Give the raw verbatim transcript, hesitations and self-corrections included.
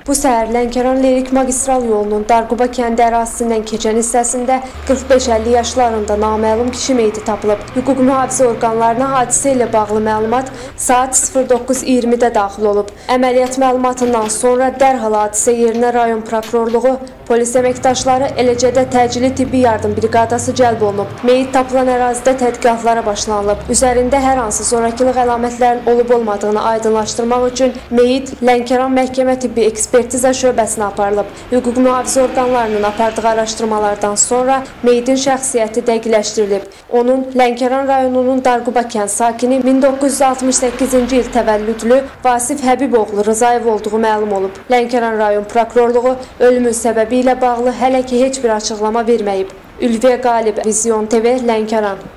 Bu səhər Lənkəran Lerik magistral yolunun Darquba kəndi ərazisindən keçən hissəsində qırx beş əlli yaşlarında naməlum kişi meyiti tapılıb. Hüquq mühafizə orqanlarına hadisə ilə bağlı məlumat saat sıfır doqquz iyirmidə daxil olub. Əməliyyat məlumatından sonra dərhal hadisə yerinə rayon prokurorluğu, polis əməkdaşları, eləcə də təcili tibbi yardım briqadası cəlb olunub. Meyit tapılan ərazidə tədqiqatlara başlanılıb. Üzərində hər hansı zorakılıq əlamətlərinin olub-olmadığını aydınlaşdırmaq üçün meyit Lənkəran Məhkəmə Tibbi Ekspertiza şöbəsinə aparılıb. Hüquq mühafizə orqanlarının apardığı araşdırmalardan sonra meyitin şəxsiyyəti dəqiqləşdirilib. Onun Lənkəran rayonunun Darquba kənd sakini min doqquz yüz altmış səkkizinci il təvəllüdlü Vasif Həbiboğlu Rızayev olduğu məlum olub. Lənkəran rayon prokurorluğu ölümün səbəbi ilə bağlı hələ ki heç bir açıqlama verməyib. Ülviyə Qalib, Vizyon T V, Lənkəran.